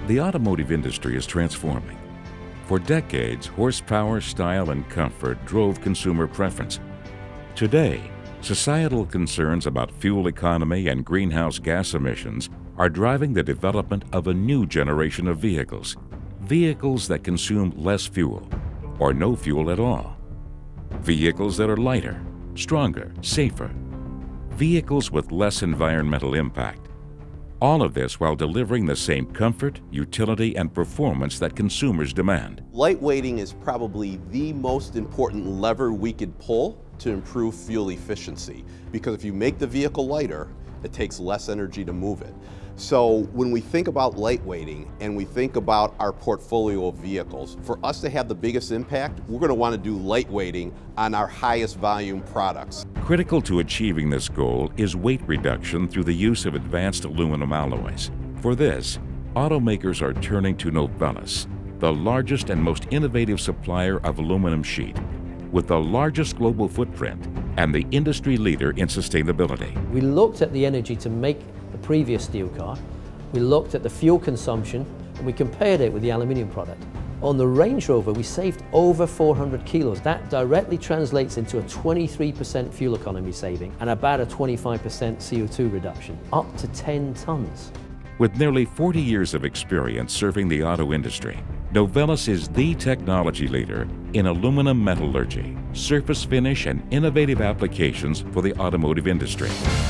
The automotive industry is transforming. For decades, horsepower, style, and comfort drove consumer preference. Today, societal concerns about fuel economy and greenhouse gas emissions are driving the development of a new generation of vehicles. Vehicles that consume less fuel, or no fuel at all. Vehicles that are lighter, stronger, safer. Vehicles with less environmental impact. All of this while delivering the same comfort, utility, and performance that consumers demand. Lightweighting is probably the most important lever we could pull to improve fuel efficiency, because if you make the vehicle lighter, it takes less energy to move it. So when we think about lightweighting and we think about our portfolio of vehicles, for us to have the biggest impact, we're going to want to do lightweighting on our highest volume products. Critical to achieving this goal is weight reduction through the use of advanced aluminum alloys. For this, automakers are turning to Novelis, the largest and most innovative supplier of aluminum sheet, with the largest global footprint and the industry leader in sustainability. We looked at the energy to make the previous steel car, we looked at the fuel consumption, and we compared it with the aluminium product. On the Range Rover, we saved over 400 kilos. That directly translates into a 23% fuel economy saving and about a 25% CO2 reduction, up to 10 tons. With nearly 40 years of experience serving the auto industry, Novelis is the technology leader in aluminum metallurgy, surface finish, and innovative applications for the automotive industry.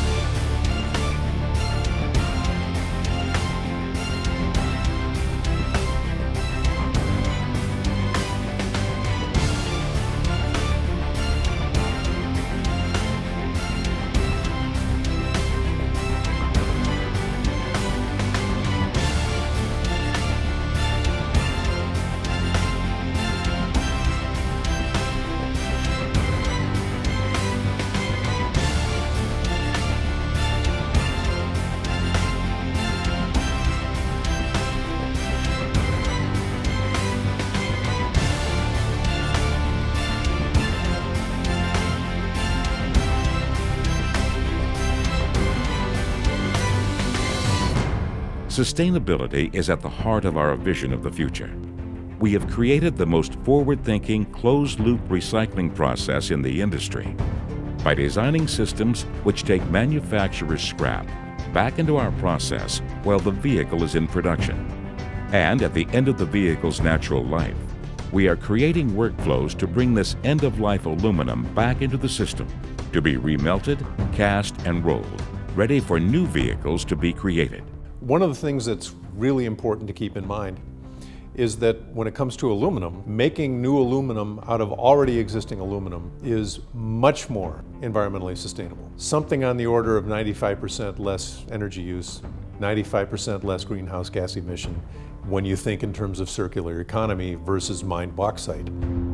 Sustainability is at the heart of our vision of the future. We have created the most forward-thinking, closed-loop recycling process in the industry by designing systems which take manufacturer's scrap back into our process while the vehicle is in production. And at the end of the vehicle's natural life, we are creating workflows to bring this end-of-life aluminum back into the system to be remelted, cast, and rolled, ready for new vehicles to be created. One of the things that's really important to keep in mind is that when it comes to aluminum, making new aluminum out of already existing aluminum is much more environmentally sustainable. Something on the order of 95% less energy use, 95% less greenhouse gas emission when you think in terms of circular economy versus mined bauxite.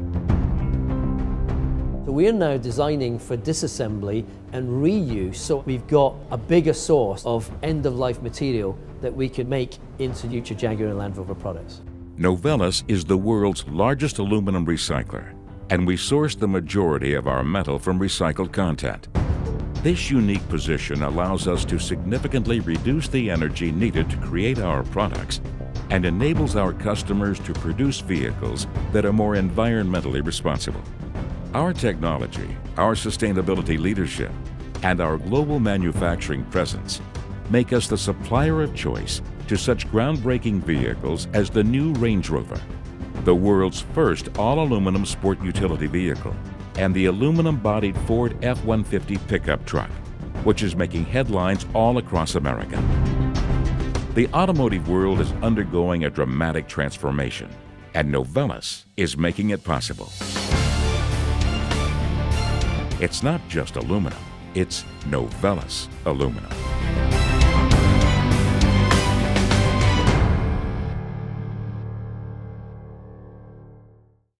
So we're now designing for disassembly and reuse, so we've got a bigger source of end-of-life material that we could make into future Jaguar and Land Rover products. Novelis is the world's largest aluminum recycler, and we source the majority of our metal from recycled content. This unique position allows us to significantly reduce the energy needed to create our products and enables our customers to produce vehicles that are more environmentally responsible. Our technology, our sustainability leadership, and our global manufacturing presence make us the supplier of choice to such groundbreaking vehicles as the new Range Rover, the world's first all-aluminum sport utility vehicle, and the aluminum-bodied Ford F-150 pickup truck, which is making headlines all across America. The automotive world is undergoing a dramatic transformation, and Novelis is making it possible. It's not just aluminum, it's Novelis aluminum.